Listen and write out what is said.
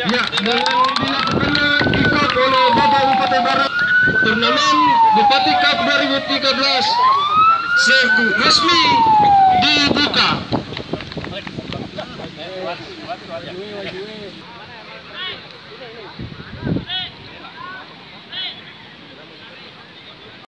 Ya, dengan dilakukannya ikut oleh Bapak Bupati Barat turnamen Bupati Cup 2013 resmi